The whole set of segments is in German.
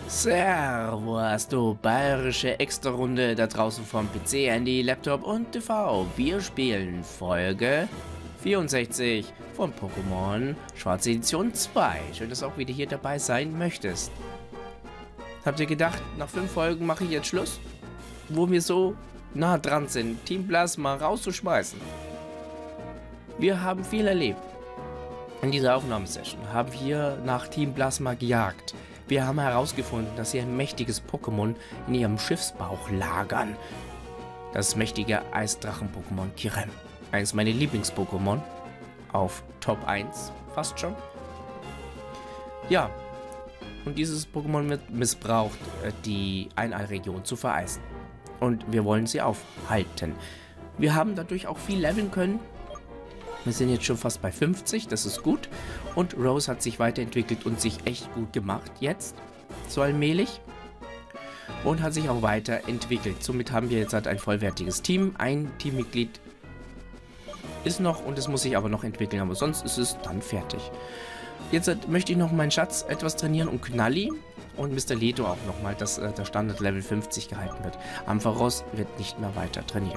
Servus, du bayerische Extra-Runde da draußen vom PC, Handy, Laptop und TV. Wir spielen Folge 64 von Pokémon Schwarze Edition 2. Schön, dass du auch wieder hier dabei sein möchtest. Habt ihr gedacht, nach 5 Folgen mache ich jetzt Schluss? Wo wir so nah dran sind, Team Plasma rauszuschmeißen. Wir haben viel erlebt. In dieser Aufnahmesession haben wir nach Team Plasma gejagt. Wir haben herausgefunden, dass sie ein mächtiges Pokémon in ihrem Schiffsbauch lagern. Das mächtige Eisdrachen-Pokémon Kirem. Eines meiner Lieblings-Pokémon. Auf Top 1 fast schon. Ja, und dieses Pokémon wird missbraucht, die Einalregion zu vereisen. Und wir wollen sie aufhalten. Wir haben dadurch auch viel leveln können. Wir sind jetzt schon fast bei 50, das ist gut. Und Rose hat sich weiterentwickelt und sich echt gut gemacht jetzt, so allmählich. Und hat sich auch weiterentwickelt. Somit haben wir jetzt halt ein vollwertiges Team. Ein Teammitglied ist noch und es muss sich aber noch entwickeln, aber sonst ist es dann fertig. Jetzt möchte ich noch meinen Schatz etwas trainieren und Knalli und Mr. Leto auch nochmal, dass der Standard Level 50 gehalten wird. Ampharos wird nicht mehr weiter trainiert.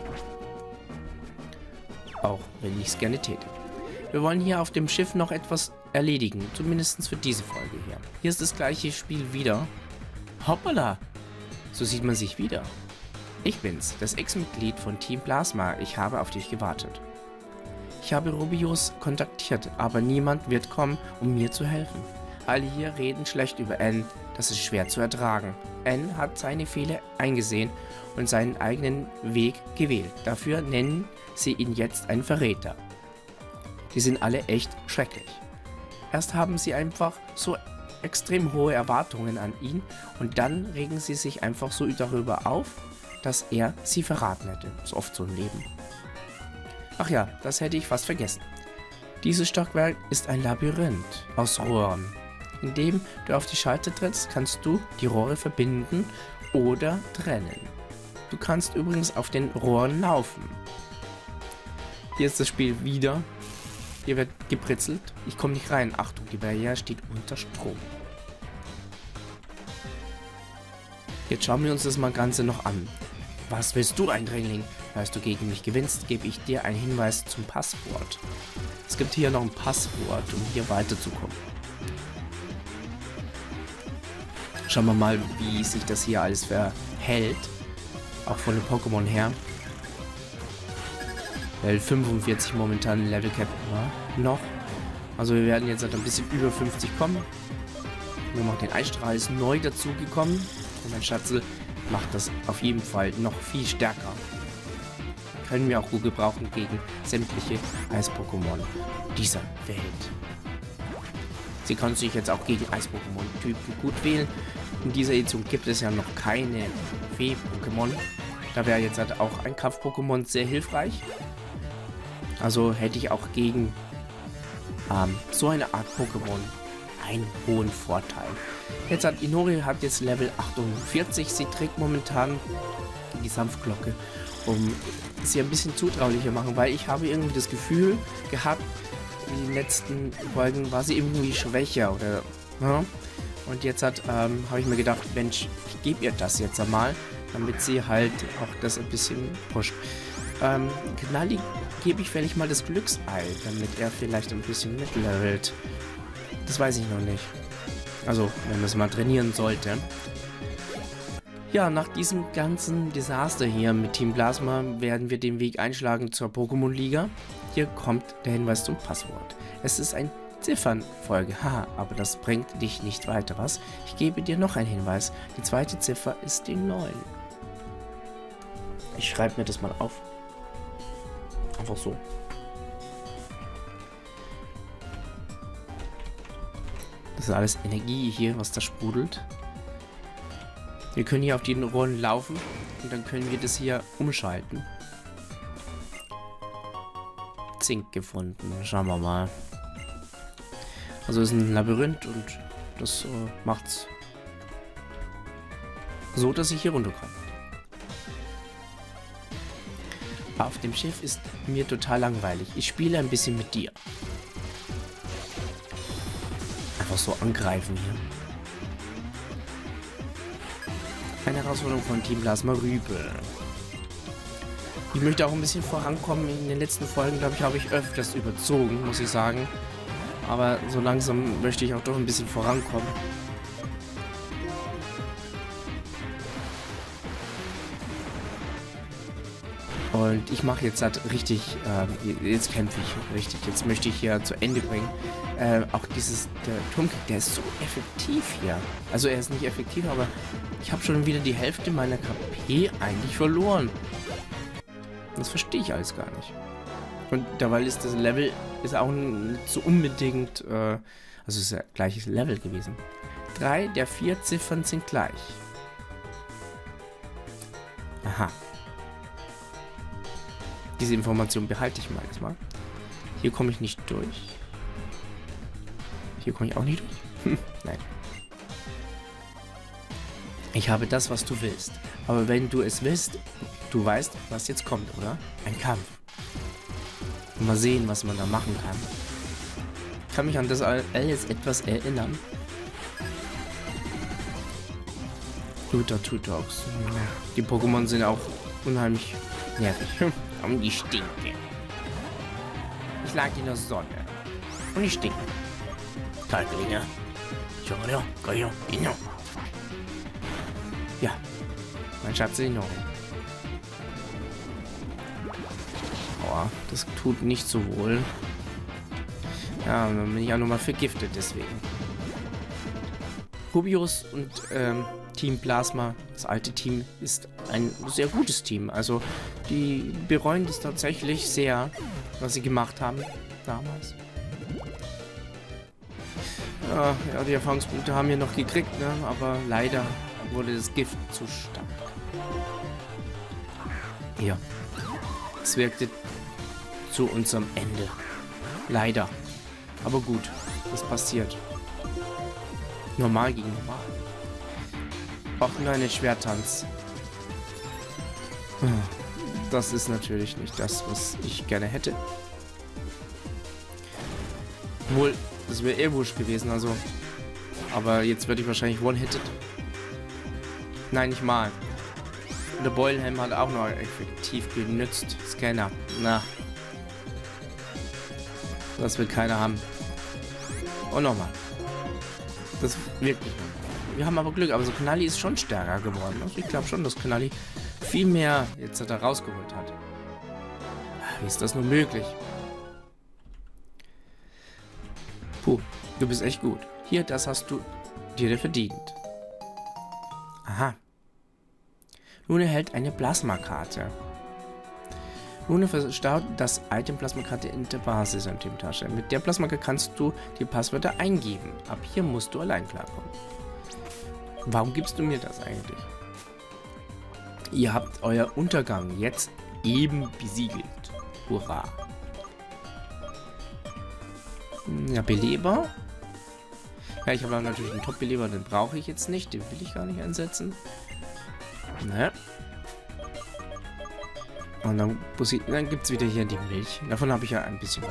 Auch wenn ich es gerne täte. Wir wollen hier auf dem Schiff noch etwas erledigen, zumindest für diese Folge hier. Hier ist das gleiche Spiel wieder. Hoppala! So sieht man sich wieder. Ich bin's, das Ex-Mitglied von Team Plasma. Ich habe auf dich gewartet. Ich habe Rubius kontaktiert, aber niemand wird kommen, um mir zu helfen. Alle hier reden schlecht über N, das ist schwer zu ertragen. N hat seine Fehler eingesehen und seinen eigenen Weg gewählt. Dafür nennen sie ihn jetzt einen Verräter. Die sind alle echt schrecklich. Erst haben sie einfach so extrem hohe Erwartungen an ihn und dann regen sie sich einfach so darüber auf, dass er sie verraten hätte. So oft so im Leben. Ach ja, das hätte ich fast vergessen. Dieses Stockwerk ist ein Labyrinth aus Rohren. Indem du auf die Schalter trittst, kannst du die Rohre verbinden oder trennen. Du kannst übrigens auf den Rohren laufen. Hier ist das Spiel wieder. Hier wird gepritzelt. Ich komme nicht rein. Achtung, die Barriere steht unter Strom. Jetzt schauen wir uns das mal Ganze noch an. Was willst du, Eindringling? Falls du gegen mich gewinnst, gebe ich dir einen Hinweis zum Passwort. Es gibt hier noch ein Passwort, um hier weiterzukommen. Schauen wir mal, wie sich das hier alles verhält. Auch von den Pokémon her. Level 45 momentan Level Cap noch. Also wir werden jetzt ein bisschen über 50 kommen. Nur noch den Eisstrahl ist neu dazugekommen. Und mein Schatzel macht das auf jeden Fall noch viel stärker. Können wir auch gut gebrauchen gegen sämtliche Eis-Pokémon dieser Welt. Sie kann sich jetzt auch gegen Eis-Pokémon-Typen gut wählen. In dieser Edition gibt es ja noch keine Fee-Pokémon. Da wäre jetzt halt auch ein Kampf-Pokémon sehr hilfreich. Also hätte ich auch gegen so eine Art Pokémon einen hohen Vorteil. Jetzt hat Inori jetzt Level 48. Sie trägt momentan die Sanftglocke, um sie ein bisschen zutraulicher machen, weil ich habe irgendwie das Gefühl gehabt, in den letzten Folgen war sie irgendwie schwächer oder ja? Und jetzt habe ich mir gedacht, Mensch, ich gebe ihr das jetzt einmal, damit sie halt auch das ein bisschen pusht. Knalli gebe ich vielleicht mal das Glücksei, damit er vielleicht ein bisschen mitlevelt. Das weiß ich noch nicht. Also, wenn man es mal trainieren sollte. Ja, nach diesem ganzen Desaster hier mit Team Plasma werden wir den Weg einschlagen zur Pokémon-Liga. Hier kommt der Hinweis zum Passwort. Es ist ein Ziffernfolge, haha, aber das bringt dich nicht weiter, was? Ich gebe dir noch einen Hinweis. Die zweite Ziffer ist die 9. Ich schreibe mir das mal auf. Einfach so. Das ist alles Energie hier, was da sprudelt. Wir können hier auf die Rohren laufen und dann können wir das hier umschalten. Zink gefunden. Schauen wir mal. Also es ist ein Labyrinth und das macht's so, dass ich hier runter kann. Auf dem Schiff ist mir total langweilig. Ich spiele ein bisschen mit dir. Einfach so angreifen hier. Eine Herausforderung von Team Plasma Rübe. Ich möchte auch ein bisschen vorankommen. In den letzten Folgen, glaube ich, habe ich öfters überzogen, muss ich sagen. Aber so langsam möchte ich auch doch ein bisschen vorankommen. Und ich mache jetzt halt richtig, jetzt kämpfe ich richtig. Jetzt möchte ich hier zu Ende bringen. Auch der Turmkick, der ist so effektiv hier. Also er ist nicht effektiv, aber ich habe schon wieder die Hälfte meiner KP eigentlich verloren. Das verstehe ich alles gar nicht. Und derweil ist das Level auch nicht so unbedingt, also es ist ja gleiches Level gewesen. 3 der 4 Ziffern sind gleich. Aha. Diese Information behalte ich mal erstmal. Hier komme ich nicht durch. Hier komme ich auch nicht durch. Nein. Ich habe das, was du willst. Aber wenn du es willst, du weißt, was jetzt kommt, oder? Ein Kampf. Mal sehen, was man da machen kann. Ich kann mich an das alles etwas erinnern. Guter Tutox. Die Pokémon sind auch unheimlich nervig. Und die stinken. Ich lag in der Sonne. Und die stinken. Ja. Mein Schatz in Ordnung. Aua, das tut nicht so wohl. Ja, dann bin ich auch nochmal vergiftet deswegen. Rubius und Team Plasma, das alte Team, ist ein sehr gutes Team. Also die bereuen das tatsächlich sehr, was sie gemacht haben damals. Ja, die Erfahrungspunkte haben wir noch gekriegt, ne? Aber leider wurde das Gift zu stark. Ja, es wirkte zu unserem Ende. Leider. Aber gut, das passiert. Normal gegen normal. Auch nur ein Schwertanz. Das ist natürlich nicht das, was ich gerne hätte. Wohl, das wäre eher wurscht gewesen, also. Aber jetzt werde ich wahrscheinlich one-hitted. Nein, nicht mal. Und der Beulenhelm hat auch noch effektiv genützt. Scanner. Na. Das will keiner haben. Und nochmal. Das wirklich. Wir haben aber Glück, aber so Knalli ist schon stärker geworden. Also ich glaube schon, dass Knalli viel mehr jetzt da rausgeholt hat. Wie ist das nur möglich? Puh, du bist echt gut. Hier, das hast du dir verdient. Aha. Nun erhält eine Plasmakarte. Nun verstaut das Item Plasmakarte in der Basis-Item-Tasche. Mit der Plasmakarte kannst du die Passwörter eingeben. Ab hier musst du allein klarkommen. Warum gibst du mir das eigentlich? Ihr habt euer Untergang jetzt eben besiegelt. Hurra. Ja, Beleber. Ja, ich habe natürlich einen Top-Beleber, den brauche ich jetzt nicht. Den will ich gar nicht einsetzen. Ne? Und dann gibt es wieder hier die Milch. Davon habe ich ja ein bisschen.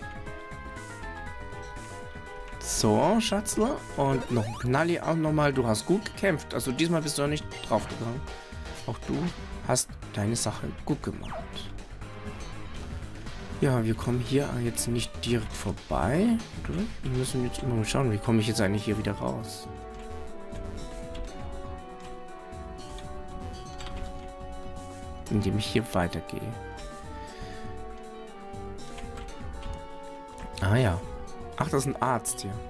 So, Schatzler. Und noch ein Knalli auch nochmal. Du hast gut gekämpft. Also diesmal bist du noch nicht draufgegangen. Auch du hast deine Sache gut gemacht. Ja, wir kommen hier jetzt nicht direkt vorbei. Wir müssen jetzt immer mal schauen, wie komme ich jetzt eigentlich hier wieder raus. Indem ich hier weitergehe. Ah ja. Ach, das ist ein Arzt hier.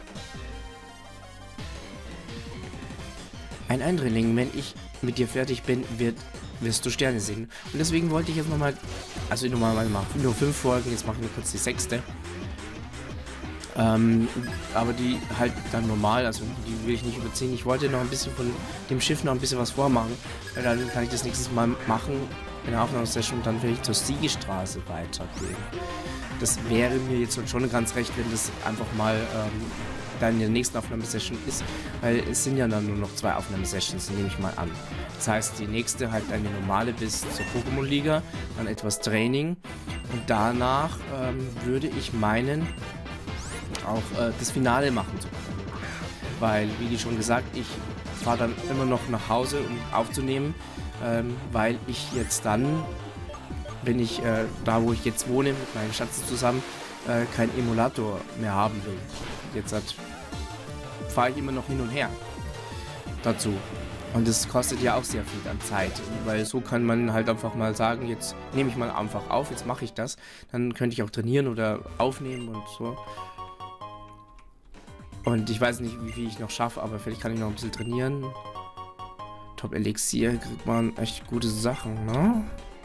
Ein Eindringling, wenn ich mit dir fertig bin, wirst du Sterne sehen. Und deswegen wollte ich jetzt nochmal, also normalerweise mache ich nur 5 Folgen, jetzt machen wir kurz die 6. Aber die halt dann normal, also die will ich nicht überziehen. Ich wollte noch ein bisschen von dem Schiff noch ein bisschen was vormachen. Weil dann kann ich das nächstes Mal machen in der Aufnahmesession und dann will ich zur Siegestraße weitergehen. Das wäre mir jetzt schon ganz recht, wenn das einfach mal dann in der nächsten Aufnahmesession ist, weil es sind ja dann nur noch 2 Aufnahmesessions, nehme ich mal an. Das heißt, die nächste halt eine normale bis zur Pokémon-Liga, dann etwas Training und danach würde ich meinen, auch das Finale machen zu können. Weil, wie schon gesagt, ich fahre dann immer noch nach Hause, um aufzunehmen, weil ich jetzt dann, wenn ich da, wo ich jetzt wohne, mit meinen Schatz zusammen, keinen Emulator mehr haben will. Jetzt fahre ich immer noch hin und her dazu. Und das kostet ja auch sehr viel an Zeit, weil so kann man halt einfach mal sagen, jetzt nehme ich mal einfach auf, jetzt mache ich das. Dann könnte ich auch trainieren oder aufnehmen und so. Und ich weiß nicht, wie viel ich noch schaffe, aber vielleicht kann ich noch ein bisschen trainieren. Top Elixier kriegt man echt gute Sachen, ne?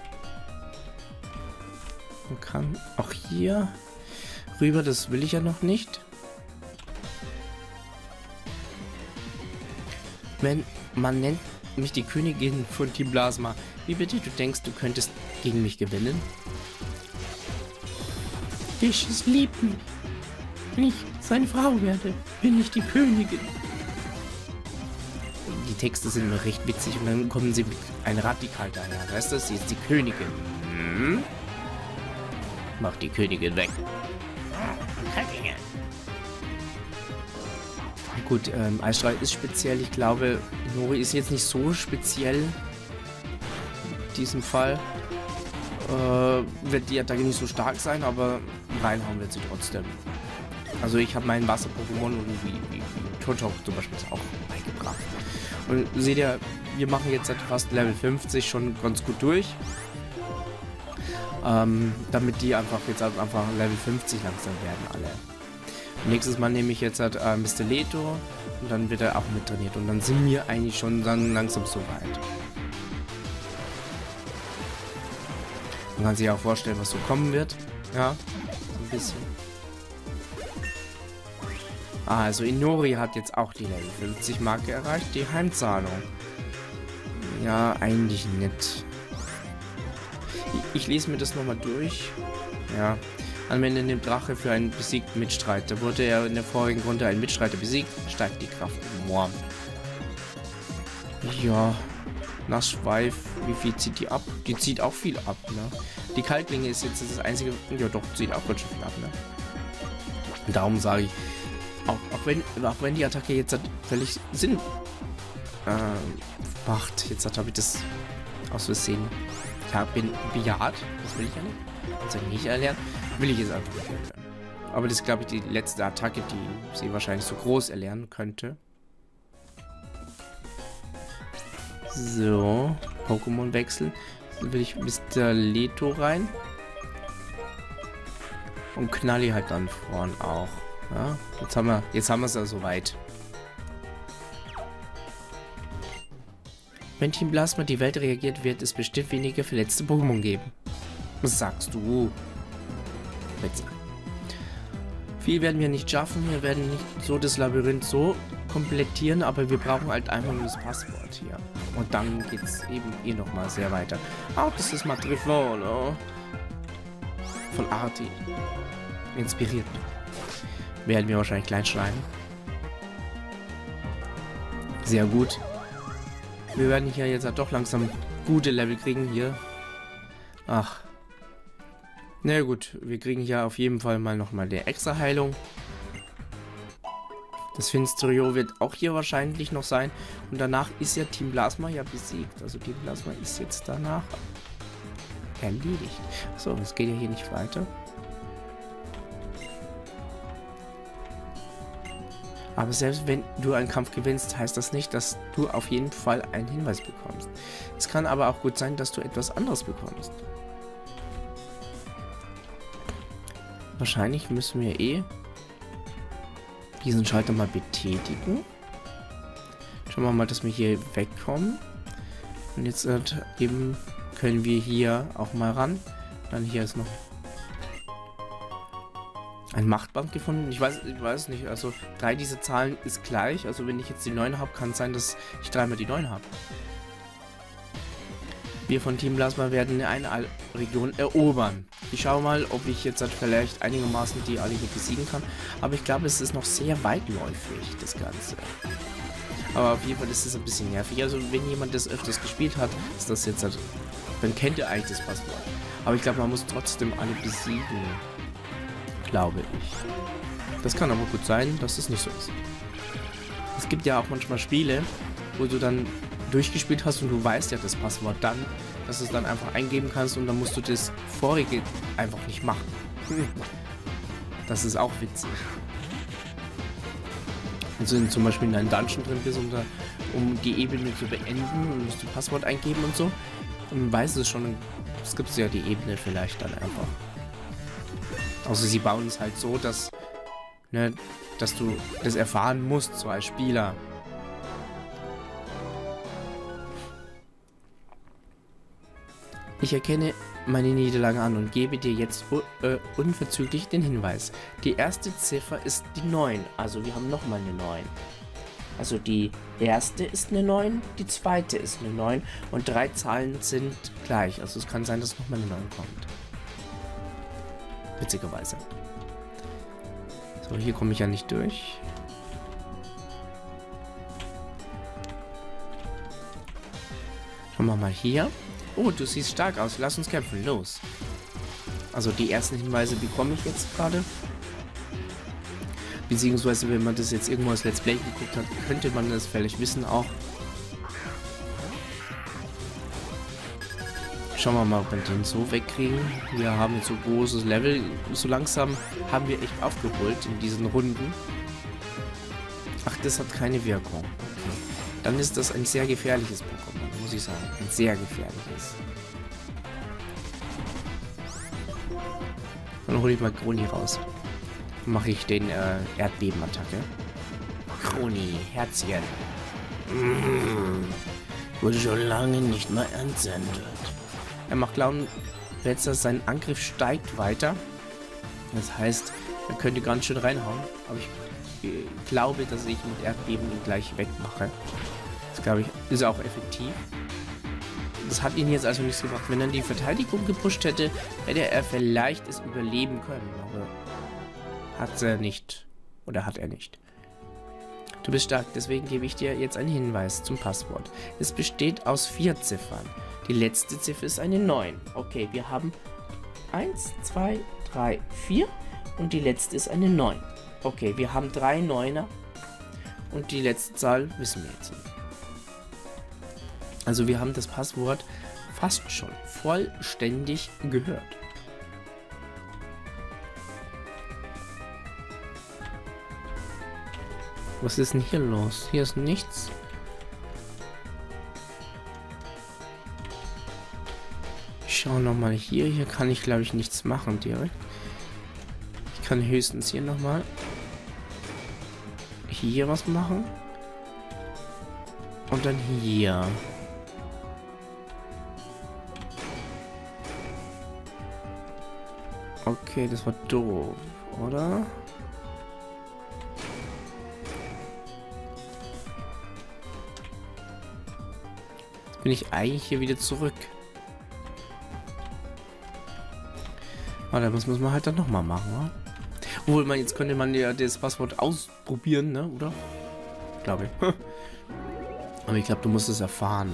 Man kann auch hier rüber, das will ich ja noch nicht. Wenn man nennt mich die Königin von Team Plasma. Wie bitte, du denkst, du könntest gegen mich gewinnen? Vicious liebt mich. Wenn ich seine Frau werde, bin ich die Königin. Die Texte sind immer recht witzig und dann kommen sie mit einem Radikal daher. Weißt du, sie ist die Königin. Hm? Mach die Königin weg. Gut, Eisstrahl ist speziell. Ich glaube, Nori ist jetzt nicht so speziell. In diesem Fall wird die Attacke nicht so stark sein, aber reinhauen wird sie trotzdem. Also ich habe meinen Wasser-Pokémon wie Turtok zum Beispiel auch beigebracht. Und seht ihr, wir machen jetzt seit fast Level 50 schon ganz gut durch. Damit die einfach jetzt einfach Level 50 langsam werden alle. Nächstes Mal nehme ich jetzt halt Mr. Leto und dann wird er auch mit trainiert und dann sind wir eigentlich schon dann langsam so weit. Man kann sich auch vorstellen, was so kommen wird. Ja, so ein bisschen. Ah, also Inori hat jetzt auch die Level 50 Marke erreicht, die Heimzahlung. Ja, eigentlich nicht. Ich lese mir das nochmal durch. Ja. Anwende den Drache für einen besiegten Mitstreiter. Wurde er in der vorigen Runde ein Mitstreiter besiegt, steigt die Kraft enorm. Ja, Nassschweif, wie viel zieht die ab? Die zieht auch viel ab, ne? Die Kaltlinge ist jetzt das einzige, ja doch, zieht auch ganz schön viel ab, ne? Und darum sage ich, auch wenn die Attacke jetzt völlig Sinn macht, jetzt habe ich das aus Versehen. Ich habe ihn bejaht, das will ich ja nicht. Das soll ich nicht erlernen. Will ich jetzt einfach nicht erlernen. Aber das ist, glaube ich, die letzte Attacke, die sie wahrscheinlich so groß erlernen könnte. So, Pokémon wechseln. Dann will ich Mr. Leto rein. Und Knalli halt dann vorn auch. Ja, jetzt haben wir es ja soweit. Wenn Team Plasma die Welt reagiert, wird es bestimmt weniger verletzte Pokémon geben. Was sagst du? Viel werden wir nicht schaffen. Wir werden nicht so das Labyrinth so komplettieren, aber wir brauchen halt einfach nur das Passwort hier. Und dann geht es eben nochmal sehr weiter. Auch das ist Matrifon, oh. Von Arti. Inspiriert. Werden wir wahrscheinlich klein schreiben. Sehr gut. Wir werden hier jetzt doch langsam gute Level kriegen hier. Ach. Na gut, wir kriegen hier auf jeden Fall mal nochmal die extra Heilung. Das Finsterio wird auch hier wahrscheinlich noch sein. Und danach ist ja Team Plasma ja besiegt. Also Team Plasma ist jetzt danach erledigt. So, es geht ja hier nicht weiter. Aber selbst wenn du einen Kampf gewinnst, heißt das nicht, dass du auf jeden Fall einen Hinweis bekommst. Es kann aber auch gut sein, dass du etwas anderes bekommst. Wahrscheinlich müssen wir diesen Schalter mal betätigen. Schauen wir mal, dass wir hier wegkommen. Und jetzt eben können wir hier auch mal ran. Dann hier ist noch ein Machtband gefunden. Ich weiß nicht. Also 3 dieser Zahlen ist gleich. Also wenn ich jetzt die 9 habe, kann es sein, dass ich 3-mal die 9 habe. Wir von Team Plasma werden eine Region erobern. Ich schaue mal, ob ich jetzt vielleicht einigermaßen die alle hier besiegen kann. Aber ich glaube, es ist noch sehr weitläufig, das Ganze. Aber auf jeden Fall ist es ein bisschen nervig. Also wenn jemand das öfters gespielt hat, ist das jetzt dann kennt er eigentlich das Passwort. Aber ich glaube, man muss trotzdem alle besiegen. Glaube ich. Das kann aber gut sein, dass es nicht so ist. Es gibt ja auch manchmal Spiele, wo du dann durchgespielt hast und du weißt ja das Passwort dann, dass du es dann einfach eingeben kannst und dann musst du das vorige einfach nicht machen. Das ist auch witzig. Also wenn du zum Beispiel in einem Dungeon drin bist, um die Ebene zu beenden und musst du Passwort eingeben und so, und weißt es schon, es gibt ja die Ebene vielleicht dann einfach. Also sie bauen es halt so, dass, ne, dass du das erfahren musst, so als Spieler. Ich erkenne meine Niederlage an und gebe dir jetzt unverzüglich den Hinweis. Die erste Ziffer ist die 9, also wir haben nochmal eine 9. Also die erste ist eine 9, die zweite ist eine 9 und 3 Zahlen sind gleich. Also es kann sein, dass nochmal eine 9 kommt. Witzigerweise. So, hier komme ich ja nicht durch. Schauen wir mal hier. Oh, du siehst stark aus. Lass uns kämpfen. Los. Also die ersten Hinweise bekomme ich jetzt gerade. Beziehungsweise, wenn man das jetzt irgendwo als Let's Play geguckt hat, könnte man das vielleicht wissen auch. Schauen wir mal, ob wir den so wegkriegen. Wir haben jetzt so großes Level. So langsam haben wir echt aufgeholt in diesen Runden. Ach, das hat keine Wirkung. Okay. Dann ist das ein sehr gefährliches Pokémon, muss ich sagen. Ein sehr gefährliches. Dann hole ich mal Kroni raus. Dann mache ich den Erdbebenattacke. Kroni, Herzchen. Wurde schon lange nicht mehr entsendet. Er macht Clownwetzer, sein Angriff steigt weiter. Das heißt, er könnte ganz schön reinhauen. Aber ich glaube, dass ich mit Erdbeben ihn gleich wegmache. Das glaube ich, ist auch effektiv. Das hat ihn jetzt also nichts gebracht. Wenn er die Verteidigung gepusht hätte, hätte er vielleicht es überleben können. Aber hat er nicht. Oder hat er nicht. Du bist stark, deswegen gebe ich dir jetzt einen Hinweis zum Passwort. Es besteht aus 4 Ziffern. Die letzte Ziffer ist eine 9. Okay, wir haben 1, 2, 3, 4 und die letzte ist eine 9. Okay, wir haben 3 Neuner und die letzte Zahl wissen wir jetzt nicht. Also wir haben das Passwort fast schon vollständig gehört. Was ist denn hier los? Hier ist nichts. Ich schaue nochmal hier. Hier kann ich, glaube ich, nichts machen direkt. Ich kann höchstens hier nochmal hier was machen. Und dann hier. Okay, das war doof, oder? Jetzt bin ich eigentlich hier wieder zurück. Aber das muss man halt dann nochmal machen, oder? Obwohl, jetzt könnte man ja das Passwort ausprobieren, ne? Oder? Glaube ich. Aber ich glaube, du musst es erfahren.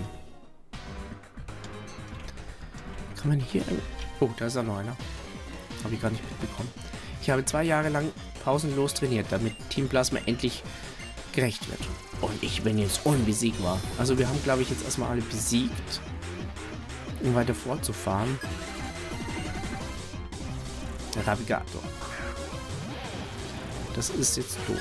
Kann man hier... Oh, da ist ja noch einer. Habe ich gar nicht mitbekommen. Ich habe 2 Jahre lang pausenlos trainiert, damit Team Plasma endlich gerecht wird. Und ich bin jetzt unbesiegbar. Also wir haben, glaube ich, jetzt erstmal alle besiegt, um weiter fortzufahren. Der Ravigator. Das ist jetzt doof.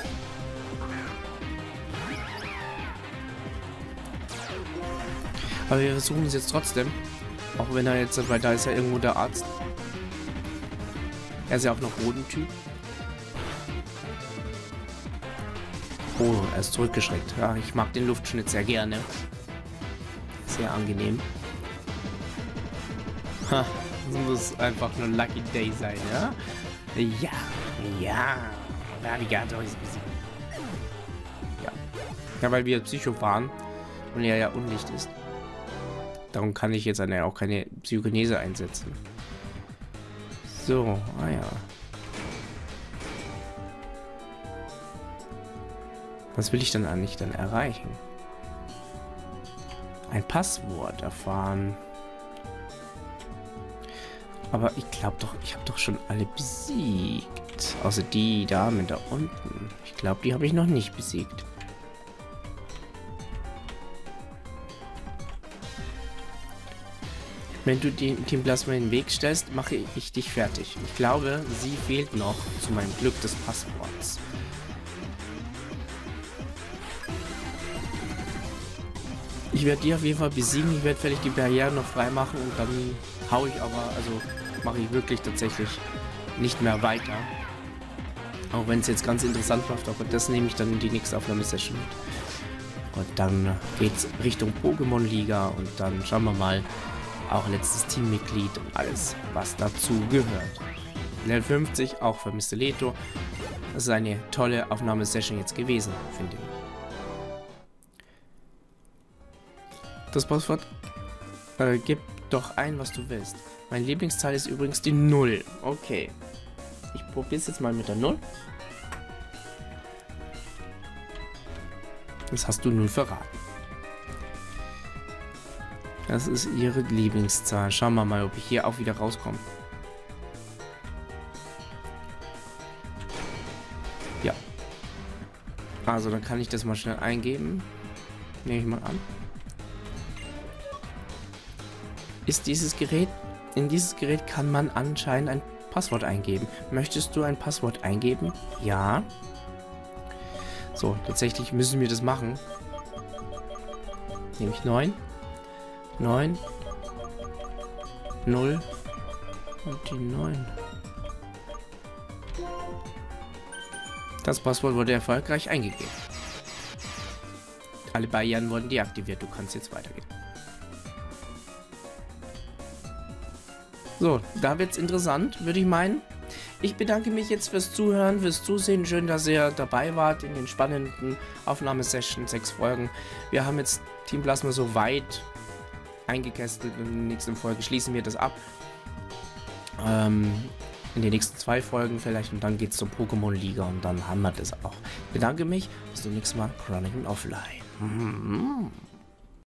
Aber wir versuchen es jetzt trotzdem. Auch wenn er jetzt, weil da ist ja irgendwo der Arzt. Er ist ja auch noch Bodentyp. Oh, er ist zurückgeschreckt. Ja, ich mag den Luftschnitt sehr gerne. Sehr angenehm. Ha, das muss einfach nur Lucky Day sein, ja? Ja, ja. Navigator ist besiegt. Ja. Ja, weil wir Psycho waren und er ja Unlicht ist. Darum kann ich jetzt auch keine Psychokinese einsetzen. So, ah ja. Was will ich dann eigentlich dann erreichen? Ein Passwort erfahren. Aber ich glaube doch, ich habe doch schon alle besiegt. Außer die Dame da unten. Ich glaube, die habe ich noch nicht besiegt. Wenn du die Team Plasma in den Weg stellst, mache ich dich fertig. Ich glaube, sie fehlt noch zu meinem Glück des Passworts. Ich werde die auf jeden Fall besiegen. Ich werde vielleicht die Barrieren noch frei machen und dann hau ich aber, also mache ich wirklich tatsächlich nicht mehr weiter. Auch wenn es jetzt ganz interessant macht, aber das nehme ich dann in die nächste Aufnahmesession mit. Und dann geht's Richtung Pokémon-Liga und dann schauen wir mal, auch letztes Teammitglied und alles, was dazu gehört. Level 50, auch für Mr. Leto. Das ist eine tolle Aufnahmesession jetzt gewesen, finde ich. Das Passwort gib doch ein, was du willst. Mein Lieblingszahl ist übrigens die 0. Okay. Ich probiere es jetzt mal mit der 0. Das hast du 0 verraten. Das ist ihre Lieblingszahl. Schauen wir mal, ob ich hier auch wieder rauskomme. Ja. Also, dann kann ich das mal schnell eingeben. Nehme ich mal an. Ist dieses Gerät... In dieses Gerät kann man anscheinend ein Passwort eingeben. Möchtest du ein Passwort eingeben? Ja. So, tatsächlich müssen wir das machen. Nehme ich 9. 9 0 und die 9. Das Passwort wurde erfolgreich eingegeben. Alle Barrieren wurden deaktiviert. Du kannst jetzt weitergehen. So, da wird's interessant, würde ich meinen. Ich bedanke mich jetzt fürs Zuhören, fürs Zusehen. Schön, dass ihr dabei wart in den spannenden Aufnahmesessions, 6 Folgen. Wir haben jetzt Team Plasma so weit eingekästelt. In der nächsten Folge schließen wir das ab. In den nächsten 2 Folgen vielleicht. Und dann geht es zur Pokémon-Liga und dann haben wir das auch. Ich bedanke mich. Bis zum nächsten Mal. Chronicle Offline.